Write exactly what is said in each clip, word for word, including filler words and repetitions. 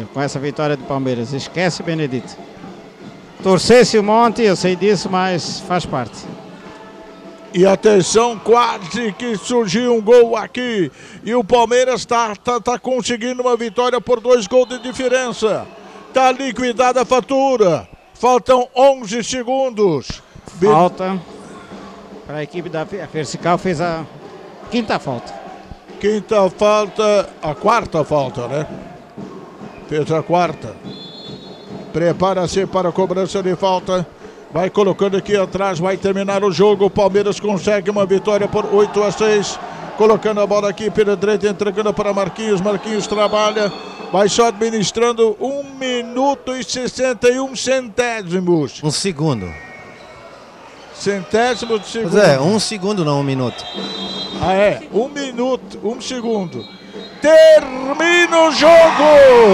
Com essa vitória do Palmeiras. Esquece, Benedito. Torcesse um monte, eu sei disso, mas faz parte. E atenção, quase que surgiu um gol aqui. E o Palmeiras está tá, tá conseguindo uma vitória por dois gols de diferença. Está liquidada a fatura. Faltam onze segundos. Falta para a equipe da Persical, fez a quinta falta. Quinta falta, a quarta falta, né? Fez a quarta. Prepara-se para a cobrança de falta. Vai colocando aqui atrás, vai terminar o jogo. O Palmeiras consegue uma vitória por oito a seis. Colocando a bola aqui pela direita, entregando para Marquinhos. Marquinhos trabalha, vai só administrando um minuto e sessenta e um centésimos. Um segundo. Centésimo de segundo. Pois é, um segundo não, um minuto. Ah é, um minuto, um segundo. Termina o jogo!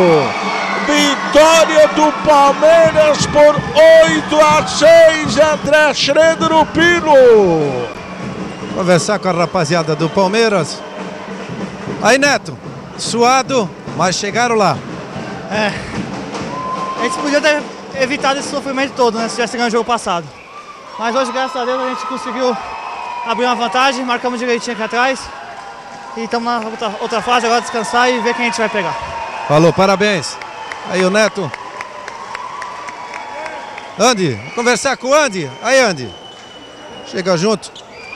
Vitória do Palmeiras por oito a seis, André Schroeder, o Pino. Conversar com a rapaziada do Palmeiras. Aí, Neto, suado, mas chegaram lá. É, a gente podia ter evitado esse sofrimento todo, né, se tivesse ganho o jogo passado. Mas hoje, graças a Deus, a gente conseguiu abrir uma vantagem, marcamos direitinho aqui atrás. E estamos na outra, outra fase, agora descansar e ver quem a gente vai pegar. Falou, parabéns. Aí o Neto. Andy, vou conversar com o Andy. Aí, Andy. Chega junto.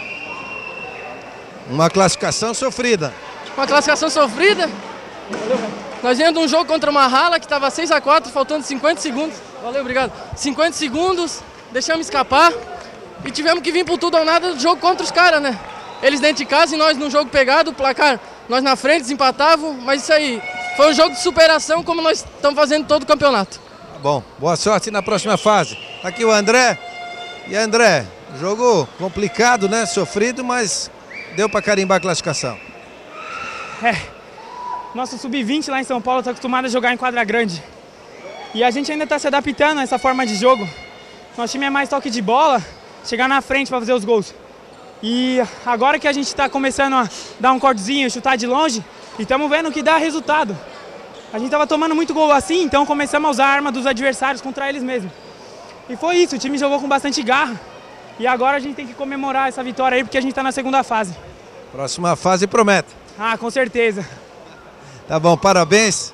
Uma classificação sofrida. Uma classificação sofrida. Nós viemos de um jogo contra uma Rala que estava seis a quatro, faltando cinquenta segundos. Valeu, obrigado. cinquenta segundos, deixamos escapar. E tivemos que vir por tudo ou nada do jogo contra os caras, né? Eles dentro de casa e nós no jogo pegado, o placar, nós na frente, desempatavam, mas isso aí foi um jogo de superação como nós estamos fazendo todo o campeonato. Tá bom, boa sorte na próxima fase. Aqui o André. E André, jogo complicado, né? Sofrido, mas deu para carimbar a classificação. É, nosso sub vinte lá em São Paulo está acostumado a jogar em quadra grande. E a gente ainda está se adaptando a essa forma de jogo. Nosso time é mais toque de bola, chegar na frente para fazer os gols. E agora que a gente está começando a dar um cortezinho, chutar de longe, e estamos vendo que dá resultado. A gente estava tomando muito gol assim, então começamos a usar a arma dos adversários contra eles mesmos. E foi isso, o time jogou com bastante garra. E agora a gente tem que comemorar essa vitória aí, porque a gente está na segunda fase. Próxima fase promete. Ah, com certeza. Tá bom, parabéns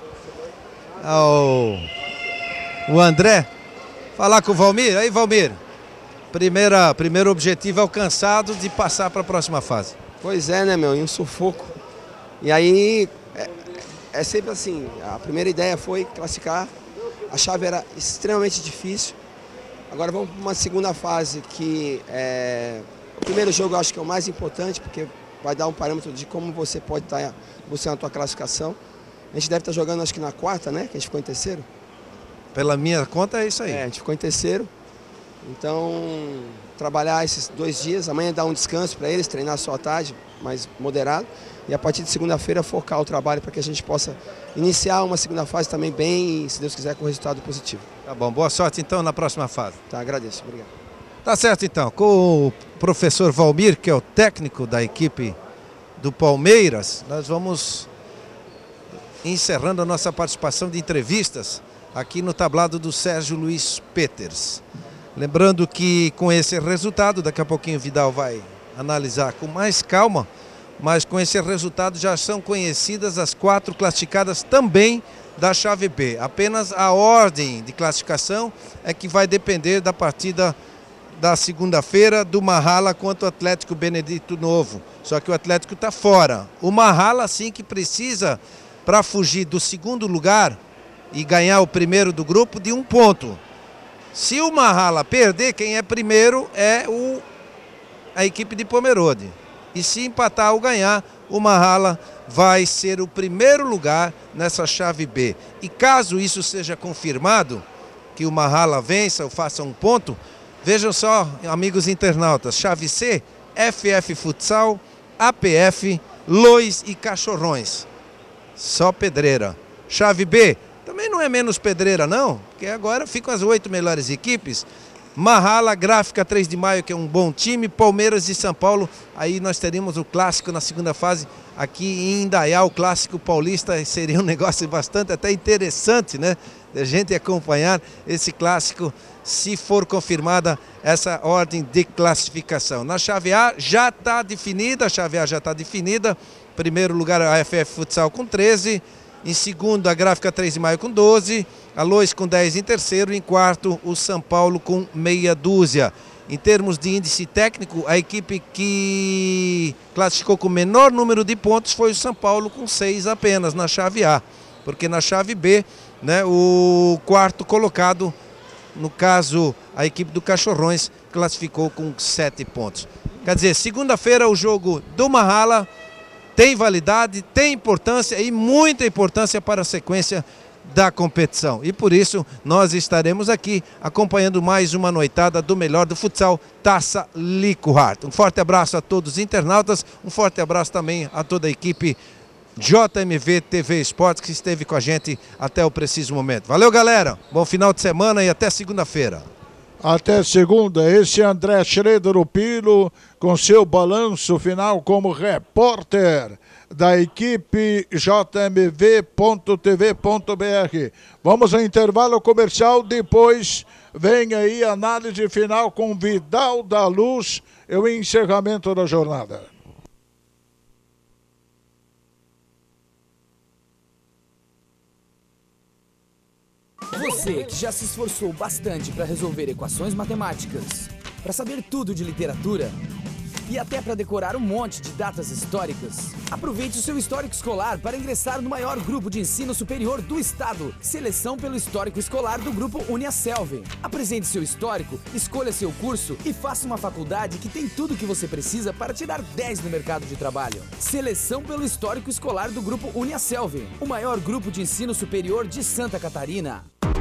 ao o André. Falar com o Valmir. Aí, Valmir. Primeira, primeiro objetivo alcançado de passar para a próxima fase. Pois é, né, meu? E um sufoco. E aí, é, é sempre assim, a primeira ideia foi classificar. A chave era extremamente difícil. Agora vamos para uma segunda fase que é... O primeiro jogo eu acho que é o mais importante, porque vai dar um parâmetro de como você pode estar você na tua classificação. A gente deve estar jogando acho que na quarta, né? Que a gente ficou em terceiro. Pela minha conta é isso aí. É, a gente ficou em terceiro. Então, trabalhar esses dois dias, amanhã dar um descanso para eles, treinar só à tarde, mais moderado. E a partir de segunda-feira focar o trabalho para que a gente possa iniciar uma segunda fase também bem e, se Deus quiser, com resultado positivo. Tá bom, boa sorte então na próxima fase. Tá, agradeço, obrigado. Tá certo então, com o professor Valmir, que é o técnico da equipe do Palmeiras, nós vamos encerrando a nossa participação de entrevistas aqui no tablado do Sérgio Luiz Peters. Lembrando que com esse resultado, daqui a pouquinho o Vidal vai analisar com mais calma, mas com esse resultado já são conhecidas as quatro classificadas também da chave B. Apenas a ordem de classificação é que vai depender da partida da segunda-feira do Marrala contra o Atlético Benedito Novo. Só que o Atlético está fora. O Marrala sim que precisa, para fugir do segundo lugar e ganhar o primeiro do grupo, de um ponto. Se o Marrala perder, quem é primeiro é o, a equipe de Pomerode. E se empatar ou ganhar, o Marrala vai ser o primeiro lugar nessa chave B. E caso isso seja confirmado, que o Marrala vença ou faça um ponto, vejam só, amigos internautas, chave C, F F Futsal, A P F, Lois e Cachorrões. Só pedreira. Chave B, também não é menos pedreira não, porque agora ficam as oito melhores equipes. Marrala, Gráfica três de maio, que é um bom time, Palmeiras e São Paulo. Aí nós teríamos o clássico na segunda fase aqui em Indaial, o clássico paulista. Seria um negócio bastante até interessante, né? A gente acompanhar esse clássico, se for confirmada essa ordem de classificação. Na chave A já está definida, a chave A já está definida. Primeiro lugar a A F F Futsal com treze, em segundo a Gráfica três de maio com doze, a Lois com dez em terceiro, em quarto o São Paulo com meia dúzia. Em termos de índice técnico, a equipe que classificou com o menor número de pontos foi o São Paulo com seis apenas na chave A, porque na chave B, né, o quarto colocado, no caso a equipe do Cachorrões, classificou com sete pontos. Quer dizer, segunda-feira o jogo do Marrala tem validade, tem importância e muita importância para a sequência da competição. E por isso nós estaremos aqui acompanhando mais uma noitada do melhor do futsal, Taça Lico Hart. Um forte abraço a todos os internautas, um forte abraço também a toda a equipe J M V T V Esportes que esteve com a gente até o preciso momento. Valeu, galera, bom final de semana e até segunda-feira. Até segunda, esse é André Schroeder, o Pilo, com seu balanço final como repórter da equipe J M V ponto T V ponto B R. Vamos ao intervalo comercial, depois vem aí a análise final com Vidal da Luz e o encerramento da jornada. Você que já se esforçou bastante para resolver equações matemáticas, para saber tudo de literatura e até para decorar um monte de datas históricas, aproveite o seu histórico escolar para ingressar no maior grupo de ensino superior do estado, Seleção pelo Histórico Escolar do Grupo Uniaselv. Apresente seu histórico, escolha seu curso e faça uma faculdade que tem tudo o que você precisa para tirar dez no mercado de trabalho. Seleção pelo Histórico Escolar do Grupo Uniaselv, o maior grupo de ensino superior de Santa Catarina.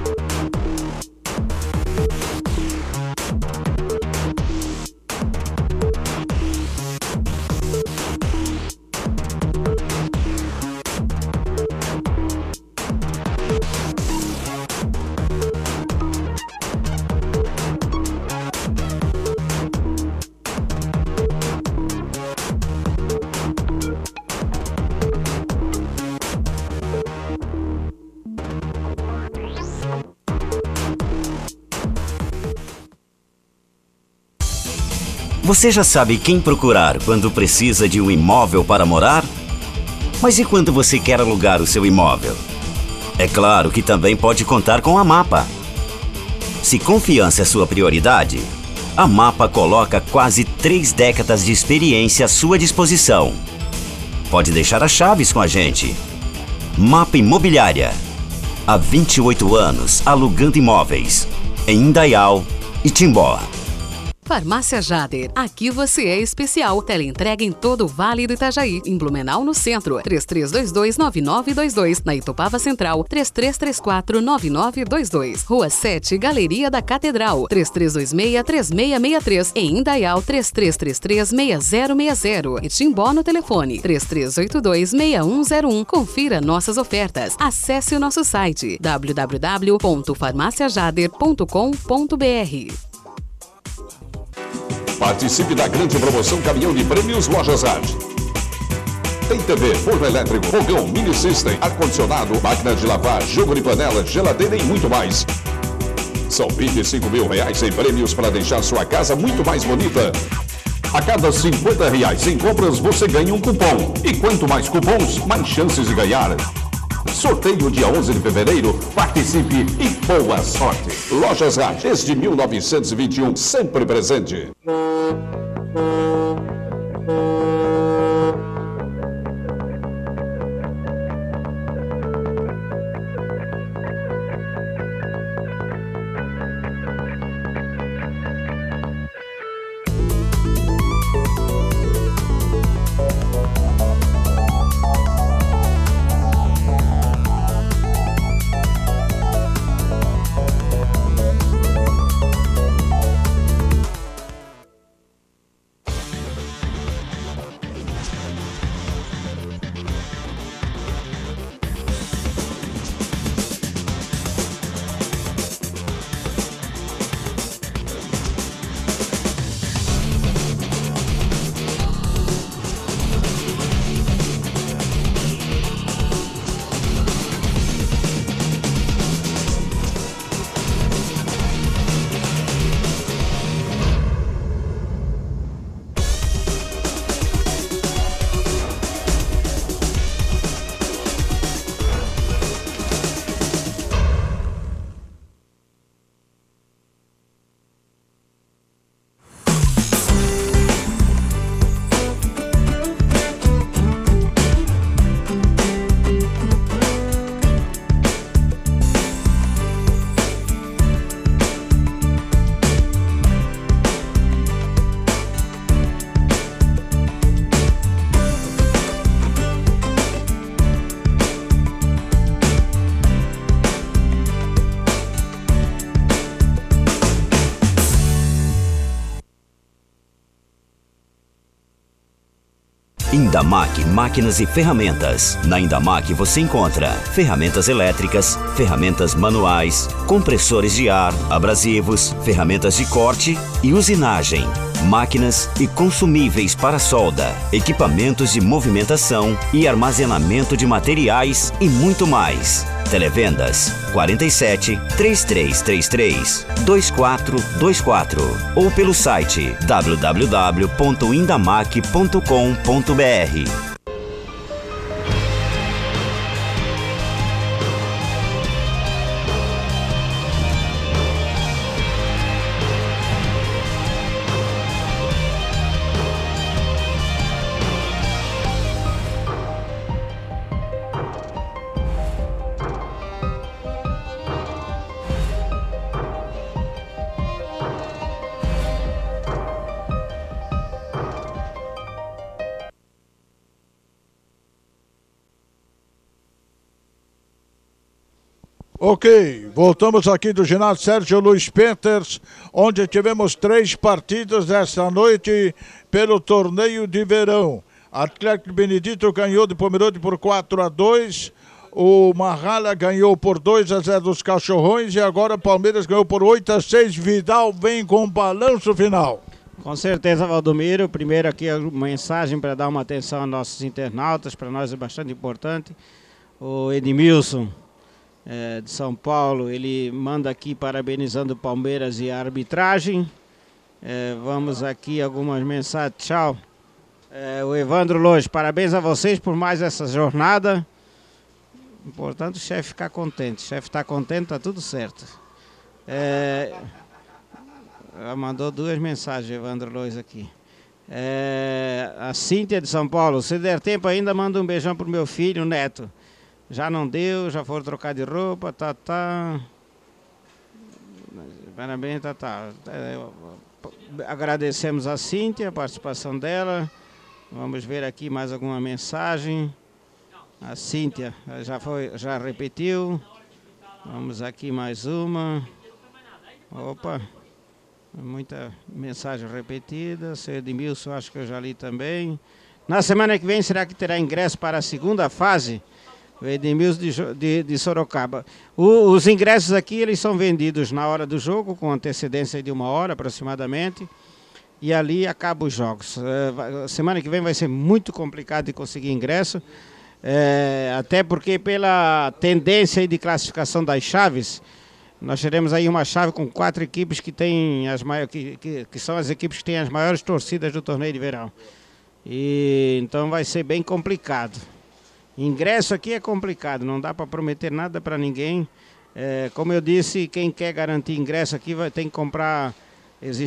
Você já sabe quem procurar quando precisa de um imóvel para morar? Mas e quando você quer alugar o seu imóvel? É claro que também pode contar com a Mapa. Se confiança é sua prioridade, a Mapa coloca quase três décadas de experiência à sua disposição. Pode deixar as chaves com a gente. Mapa Imobiliária. Há vinte e oito anos alugando imóveis em Indaial e Timbó. Farmácia Jader, aqui você é especial. Teleentrega em todo o Vale do Itajaí, em Blumenau no centro, três três dois dois, nove nove dois dois, na Itupava Central, três três três quatro, nove nove dois dois, Rua sete, Galeria da Catedral, três três dois seis, três seis seis três, em Indaial, três três três três, seis zero seis zero, e Timbó no telefone, três três oito dois, seis um zero um. Confira nossas ofertas. Acesse o nosso site, w w w ponto farmácia jader ponto com ponto b r. Participe da grande promoção Caminhão de Prêmios Lojas Hart. Tem T V, forno elétrico, fogão, mini system, ar-condicionado, máquina de lavar, jogo de panela, geladeira e muito mais. São vinte e cinco mil reais em prêmios para deixar sua casa muito mais bonita. A cada cinquenta reais em compras você ganha um cupom. E quanto mais cupons, mais chances de ganhar. Sorteio dia onze de fevereiro. Participe e boa sorte. Lojas Hart, desde mil novecentos e vinte e um, sempre presente. Indamac Máquinas e Ferramentas. Na Indamac você encontra ferramentas elétricas, ferramentas manuais, compressores de ar, abrasivos, ferramentas de corte e usinagem, máquinas e consumíveis para solda, equipamentos de movimentação e armazenamento de materiais e muito mais. Televendas quarenta e sete, três três três três, dois quatro dois quatro ou pelo site w w w ponto indamac ponto com ponto b r. Ok, voltamos aqui do ginásio Sérgio Luiz Peters, onde tivemos três partidas esta noite pelo torneio de verão. Atlético Benedito ganhou de Pomerode por quatro a dois, o Marrala ganhou por dois a zero dos Cachorrões e agora o Palmeiras ganhou por oito a seis. Vidal vem com o balanço final. Com certeza, Valdomiro. Primeiro aqui a mensagem para dar uma atenção aos nossos internautas, para nós é bastante importante. O Edmilson, É, de São Paulo, ele manda aqui parabenizando o Palmeiras e a arbitragem. É, vamos aqui algumas mensagens. Tchau. É, o Evandro Lojo, parabéns a vocês por mais essa jornada. Importante o chefe ficar contente. O chefe está contente, está tudo certo. É, mandou duas mensagens, Evandro Lojo aqui. É, a Cíntia de São Paulo, se der tempo ainda, manda um beijão pro meu filho, Neto. Já não deu, já foram trocar de roupa, tá, tá. Parabéns, tá, tá. Agradecemos a Cíntia, a participação dela. Vamos ver aqui mais alguma mensagem. A Cíntia já foi, já repetiu. Vamos aqui mais uma. Opa, muita mensagem repetida. Seu Edmilson, acho que eu já li também. Na semana que vem, será que terá ingresso para a segunda fase? O Edmilson de, de, de Sorocaba. O, os ingressos aqui, eles são vendidos na hora do jogo, com antecedência de uma hora aproximadamente, e ali acabam os jogos. É, semana que vem vai ser muito complicado de conseguir ingresso, é, até porque pela tendência de classificação das chaves, nós teremos aí uma chave com quatro equipes que, tem as maiores, que, que, que são as equipes que têm as maiores torcidas do torneio de verão. E, então vai ser bem complicado. Ingresso aqui é complicado, não dá para prometer nada para ninguém. É, como eu disse, quem quer garantir ingresso aqui vai ter que comprar.